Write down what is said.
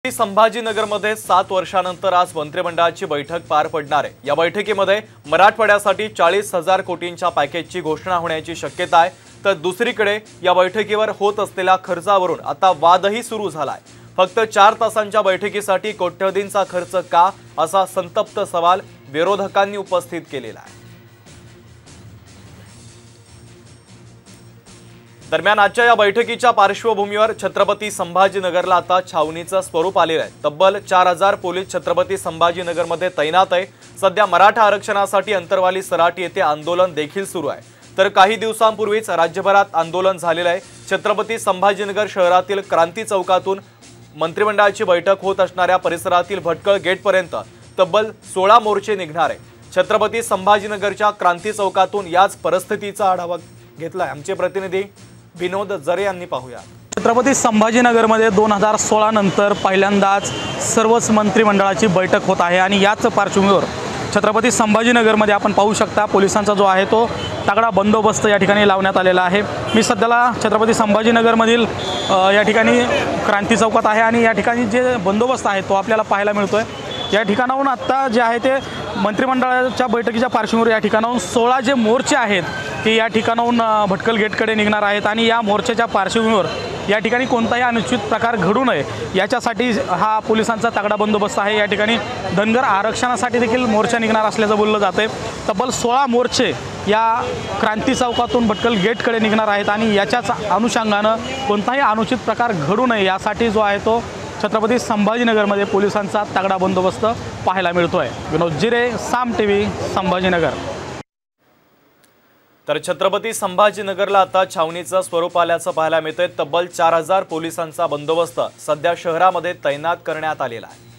संभाजीनगरमध्ये 7 वर्षांनंतर आज मंत्रिमंडळाची बैठक पार पडणार आहे। या बैठकीमध्ये मराठवाड्यासाठी 40,000 कोटींच्या पॅकेजची घोषणा होण्याची शक्यता आहे। तर दुसरीकडे या बैठकीवर होत असलेल्या खर्चावरून आता वादही सुरू झालाय। फक्त 4 तासांच्या बैठकीसाठी कोट्यवधींचा खर्च का, असा संतप्त सवाल विरोधकांनी उपस्थित केलेला आहे। दरम्यान आजच्या या बैठकीच्या पार्श्वभूमीवर छत्रपती संभाजीनगरला आता छावणीचं स्वरूप आलेलं आहे। तब्बल 4000 पोलीस छत्रपती संभाजीनगरमध्ये तैनात आहे। सध्या मराठा आरक्षणासाठी अंतरवाली सराटी येथे आंदोलन देखील सुरू आहे। तर काही दिवसांपूर्वीच राज्यभरात आंदोलन झालेलं आहे। छत्रपती संभाजीनगर शहरातील क्रांती चौकातून मंत्रिमंडळाची बैठक होत असणाऱ्या परिसरातील भटकळ गेटपर्यंत तब्बल 16 मोर्चे निघणार आहे। छत्रपती संभाजीनगरच्या क्रांती चौकातून याच परिस्थितीचा आढावा घेतलाय आमचे प्रतिनिधी विनोद जरे यांनी। पाहूया। छत्रपती संभाजीनगरमध्ये 2016 नंतर पहिल्यांदाच सर्वच मंत्रिमंडळाची बैठक होत आहे आणि याच पार्श्वभूमीवर छत्रपती संभाजीनगरमध्ये आपण पाहू शकता पोलिसांचा जो आहे तो तगडा बंदोबस्त या ठिकाणी लावण्यात आलेला आहे। मी सध्याला छत्रपती संभाजीनगरमधील या ठिकाणी क्रांती चौकात आहे आणि या ठिकाणी जे बंदोबस्त आहे तो आपल्याला पाहायला मिळतोय। या ठिकाणाहून आता जे आहे ते मंत्रिमंडळाच्या बैठकीच्या पार्श्वभूमीवर या ठिकाणाहून 16 जे मोर्चे आहेत ते या ठिकाणाहून भटकल गेटकडे निघणार आहेत आणि या मोर्चाच्या पार्श्वभूमीवर या ठिकाणी कोणताही अनुचित प्रकार घडू नये याच्यासाठी हा पोलिसांचा तगडा बंदोबस्त आहे। या ठिकाणी धनगर आरक्षणासाठी देखील मोर्चा निघणार असल्याचं बोललं जाते। तब्बल 16 मोर्चे या क्रांती चौकातून भटकल गेटकडे निघणार आहेत आणि याच्याच अनुषंगानं कोणताही अनुचित प्रकार घडू नये यासाठी जो आहे तो छत्रपती संभाजीनगरमध्ये पोलिसांचा तगडा बंदोबस्त पाहायला मिळतोय। विनोद जिरे, साम टीव्ही, संभाजीनगर। तर छत्रपती संभाजीनगरला आता छावणीचं स्वरूप आल्याचं पाहायला मिळतंय। तब्बल 4000 पोलिसांचा बंदोबस्त सध्या शहरामध्ये तैनात करण्यात आलेला आहे।